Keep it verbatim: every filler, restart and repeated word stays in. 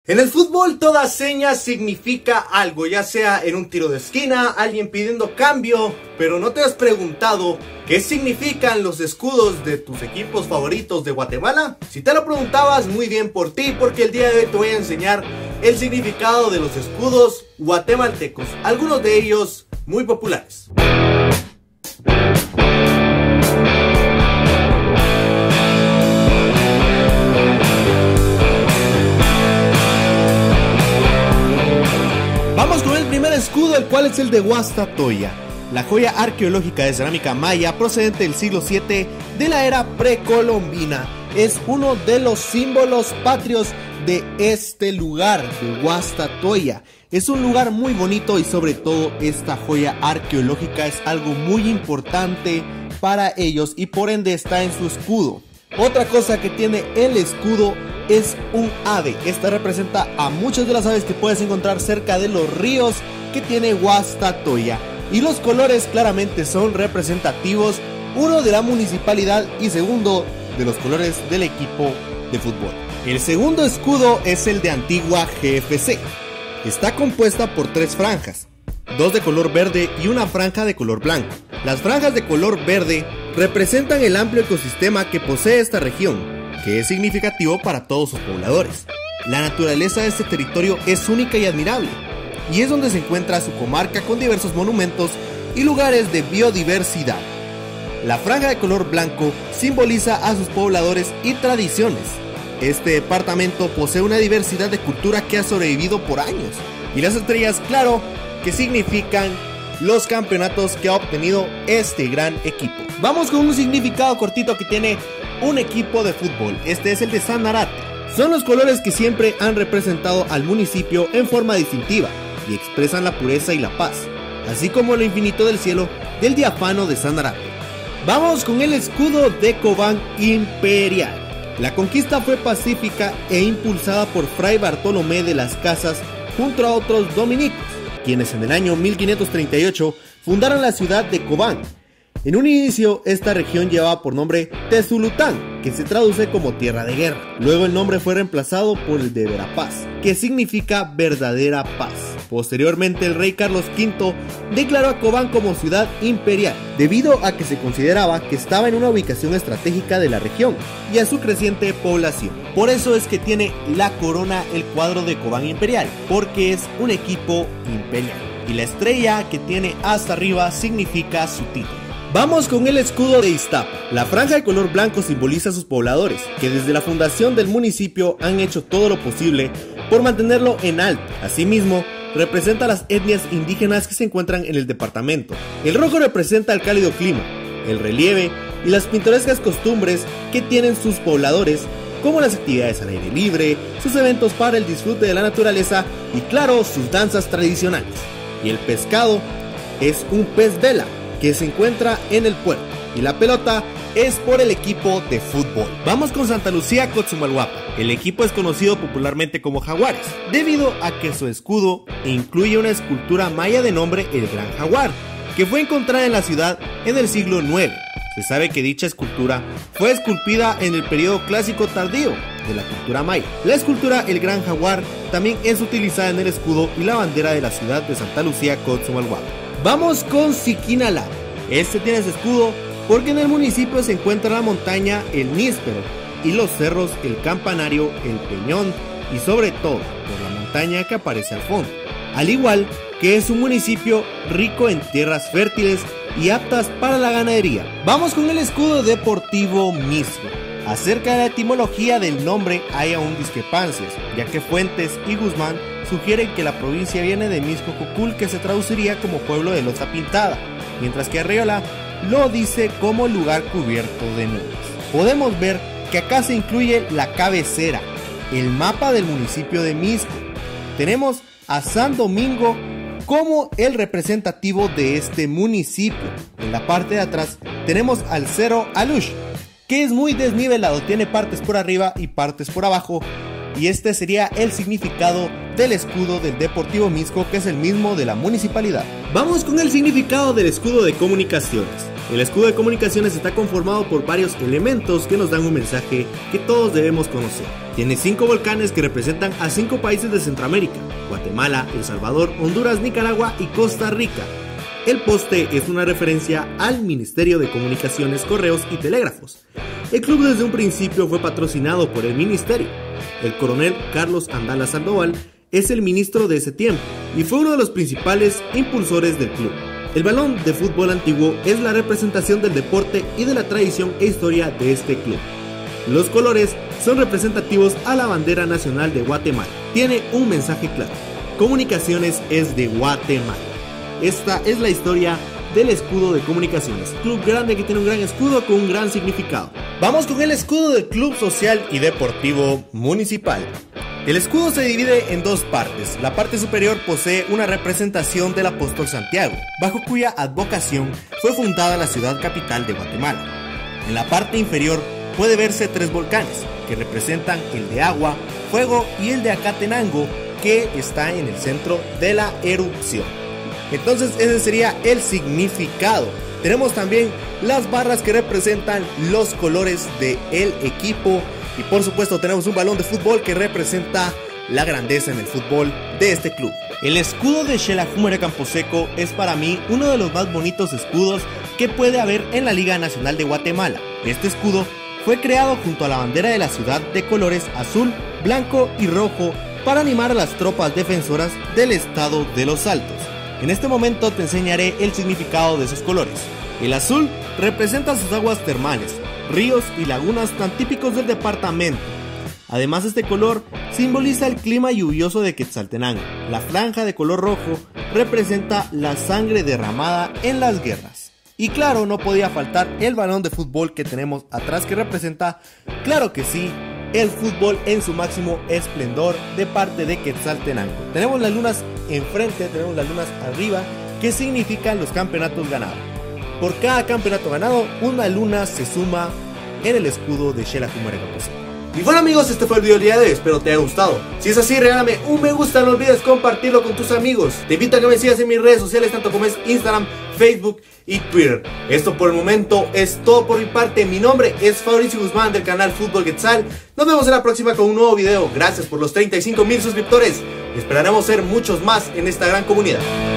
En el fútbol toda seña significa algo, ya sea en un tiro de esquina, alguien pidiendo cambio, pero ¿no te has preguntado qué significan los escudos de tus equipos favoritos de Guatemala? Si te lo preguntabas, muy bien por ti, porque el día de hoy te voy a enseñar el significado de los escudos guatemaltecos, algunos de ellos muy populares. Vamos con el primer escudo, el cual es el de Guastatoya, la joya arqueológica de cerámica maya procedente del siglo siete de la era precolombina. Es uno de los símbolos patrios de este lugar, de Guastatoya. Es un lugar muy bonito y sobre todo esta joya arqueológica es algo muy importante para ellos y por ende está en su escudo. Otra cosa que tiene el escudo es un ave. Esta representa a muchas de las aves que puedes encontrar cerca de los ríos que tiene Guastatoya. Y los colores claramente son representativos, uno de la municipalidad y segundo de los colores del equipo de fútbol. El segundo escudo es el de Antigua G F C. Está compuesta por tres franjas, dos de color verde y una franja de color blanco. Las franjas de color verde representan el amplio ecosistema que posee esta región, que es significativo para todos sus pobladores. La naturaleza de este territorio es única y admirable, y es donde se encuentra su comarca con diversos monumentos y lugares de biodiversidad. La franja de color blanco simboliza a sus pobladores y tradiciones. Este departamento posee una diversidad de cultura que ha sobrevivido por años, y las estrellas, claro, que significan los campeonatos que ha obtenido este gran equipo. Vamos con un significado cortito que tiene un equipo de fútbol. Este es el de Sanarate. Son los colores que siempre han representado al municipio en forma distintiva y expresan la pureza y la paz, así como lo infinito del cielo del diáfano de Sanarate. Vamos con el escudo de Cobán Imperial. La conquista fue pacífica e impulsada por Fray Bartolomé de las Casas junto a otros dominicos, quienes en el año mil quinientos treinta y ocho fundaron la ciudad de Cobán. En un inicio, esta región llevaba por nombre Tezulután, que se traduce como tierra de guerra. Luego el nombre fue reemplazado por el de Verapaz, que significa verdadera paz. Posteriormente, el rey Carlos quinto declaró a Cobán como ciudad imperial, debido a que se consideraba que estaba en una ubicación estratégica de la región y a su creciente población. Por eso es que tiene la corona el cuadro de Cobán Imperial, porque es un equipo imperial. Y la estrella que tiene hasta arriba significa su título. Vamos con el escudo de Iztapa. La franja de color blanco simboliza a sus pobladores, que desde la fundación del municipio han hecho todo lo posible por mantenerlo en alto. Asimismo, representa a las etnias indígenas que se encuentran en el departamento. El rojo representa el cálido clima, el relieve y las pintorescas costumbres que tienen sus pobladores, como las actividades al aire libre, sus eventos para el disfrute de la naturaleza y claro, sus danzas tradicionales. Y el pescado es un pez vela, que se encuentra en el puerto, y la pelota es por el equipo de fútbol. Vamos con Santa Lucía Cotzumalguapa. El equipo es conocido popularmente como Jaguares, debido a que su escudo incluye una escultura maya de nombre El Gran Jaguar, que fue encontrada en la ciudad en el siglo nueve. Se sabe que dicha escultura fue esculpida en el periodo clásico tardío de la cultura maya. La escultura El Gran Jaguar también es utilizada en el escudo y la bandera de la ciudad de Santa Lucía Cotzumalguapa. Vamos con Siquinalá. Este tiene su escudo porque en el municipio se encuentra la montaña El Níspero y los cerros El Campanario, El Peñón y sobre todo por la montaña que aparece al fondo. Al igual que es un municipio rico en tierras fértiles y aptas para la ganadería. Vamos con el escudo deportivo Misco. Acerca de la etimología del nombre hay aún discrepancias, ya que Fuentes y Guzmán sugieren que la provincia viene de Mixcocucul, que se traduciría como pueblo de loza pintada, mientras que Arriola lo dice como lugar cubierto de nubes. Podemos ver que acá se incluye la cabecera, el mapa del municipio de Mixco. Tenemos a San Domingo como el representativo de este municipio. En la parte de atrás tenemos al Cerro Alush, que es muy desnivelado, tiene partes por arriba y partes por abajo, y este sería el significado del escudo del Deportivo Mixco, que es el mismo de la municipalidad. Vamos con el significado del escudo de comunicaciones. El escudo de Comunicaciones está conformado por varios elementos que nos dan un mensaje que todos debemos conocer. Tiene cinco volcanes que representan a cinco países de Centroamérica: Guatemala, El Salvador, Honduras, Nicaragua y Costa Rica. El poste es una referencia al Ministerio de Comunicaciones, Correos y Telégrafos. El club desde un principio fue patrocinado por el ministerio. El coronel Carlos Andala Sandoval es el ministro de ese tiempo y fue uno de los principales impulsores del club. El balón de fútbol antiguo es la representación del deporte y de la tradición e historia de este club. Los colores son representativos a la bandera nacional de Guatemala. Tiene un mensaje claro: Comunicaciones es de Guatemala. Esta es la historia del escudo de Comunicaciones, club grande que tiene un gran escudo con un gran significado. Vamos con el escudo del Club Social y Deportivo Municipal. El escudo se divide en dos partes. La parte superior posee una representación del apóstol Santiago, bajo cuya advocación fue fundada la ciudad capital de Guatemala. En la parte inferior puede verse tres volcanes, que representan el de Agua, Fuego y el de Acatenango, que está en el centro de la erupción. Entonces ese sería el significado. Tenemos también las barras que representan los colores del equipo. Y por supuesto tenemos un balón de fútbol que representa la grandeza en el fútbol de este club. El escudo de Xelajú Camposeco es para mí uno de los más bonitos escudos que puede haber en la Liga Nacional de Guatemala. Este escudo fue creado junto a la bandera de la ciudad de colores azul, blanco y rojo para animar a las tropas defensoras del estado de Los Altos. En este momento te enseñaré el significado de esos colores. El azul representa sus aguas termales, ríos y lagunas tan típicos del departamento. Además, este color simboliza el clima lluvioso de Quetzaltenango. La franja de color rojo representa la sangre derramada en las guerras. Y claro, no podía faltar el balón de fútbol que tenemos atrás, que representa, claro que sí, el fútbol en su máximo esplendor de parte de Quetzaltenango. Tenemos las lunas enfrente, tenemos las lunas arriba, que significan los campeonatos ganados. Por cada campeonato ganado, una luna se suma en el escudo de Xelajú Camposeco. Y bueno amigos, este fue el video del día de hoy, espero te haya gustado. Si es así, regálame un me gusta, no olvides compartirlo con tus amigos. Te invito a que me sigas en mis redes sociales, tanto como es Instagram, Facebook y Twitter. Esto por el momento es todo por mi parte. Mi nombre es Fabricio Guzmán del canal Fútbol Quetzal. Nos vemos en la próxima con un nuevo video. Gracias por los treinta y cinco mil suscriptores. Esperaremos ser muchos más en esta gran comunidad.